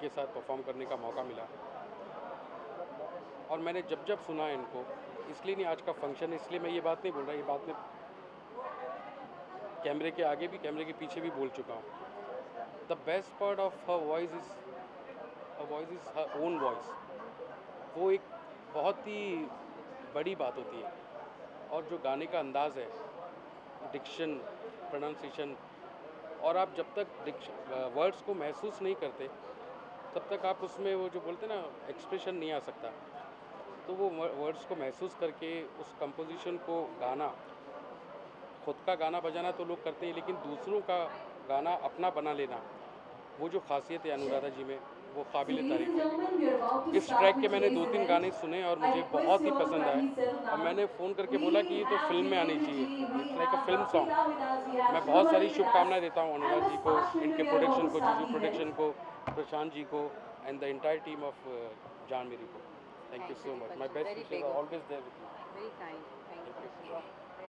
के साथ परफॉर्म करने का मौका मिला। और मैंने जब जब सुना इनको, इसलिए नहीं आज का फंक्शन है इसलिए मैं ये बात नहीं बोल रहा, ये बात मैं कैमरे के आगे भी कैमरे के पीछे भी बोल चुका हूँ। The best part of her voice is her own voice. वो एक बहुत ही बड़ी बात होती है। और जो गाने का अंदाज़ है, डिक्शन, प्रोनाउंसिएशन, और आप जब तक वर्ड्स को महसूस नहीं करते तब तक आप उसमें वो जो बोलते हैं ना एक्सप्रेशन नहीं आ सकता। तो वो वर्ड्स को महसूस करके उस कंपोजिशन को गाना, खुद का गाना बजाना तो लोग करते हैं लेकिन दूसरों का गाना अपना बना लेना, वो जो खासियत है अनुराधा जी में, वो So, काबिल ladies तारीफ़ and है। gentlemen, we are about to इस start ट्रैक के with मैंने today's 2-3 event. गाने सुने और I मुझे request बहुत ही you all to पसंद आए। kindly settle और down. मैंने फ़ोन करके बोला कि We ये तो have फ़िल्म में आनी Jitendra चाहिए, ji, we it's like a have film Arpita song. with us, we have मैं बहुत सारी Shubhamani with us, शुभकामनाएँ देता हूँ and अनुराधा जी Miss को, Pashmini, इनके we are about production to को, start जीजू the event. प्रोडक्शन को, प्रशांत जी को and the entire team of Jaan Meri को। Thank you Thank you, so much. My Deepak ji. Best Very wishes big are of you. Always there with you. Very kind. Thank thank you. You.